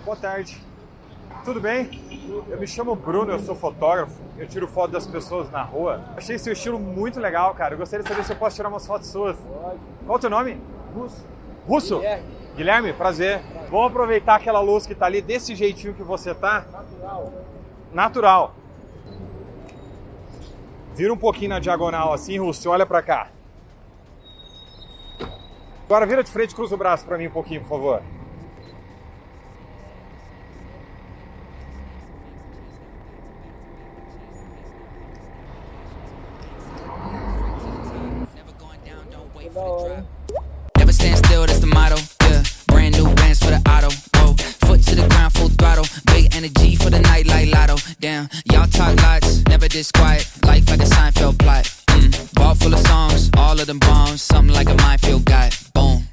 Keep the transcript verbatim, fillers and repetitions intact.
Boa tarde. Tudo bem? Eu me chamo Bruno, eu sou fotógrafo. Eu tiro foto das pessoas na rua. Achei seu estilo muito legal, cara. Eu gostaria de saber se eu posso tirar umas fotos suas. Pode. Qual o teu nome? Russo. Russo? Guilherme. Guilherme, prazer. Vamos aproveitar aquela luz que tá ali, desse jeitinho que você tá. Natural. Natural. Vira um pouquinho na diagonal assim, Russo, olha pra cá. Agora vira de frente e cruza o braço pra mim um pouquinho, por favor. Da hora. Never stand still, that's the motto. Yeah, brand new bands for the auto. Whoa, foot to the ground, full throttle. Big energy for the night like lotto. Damn, y'all talk lots, never disquiet.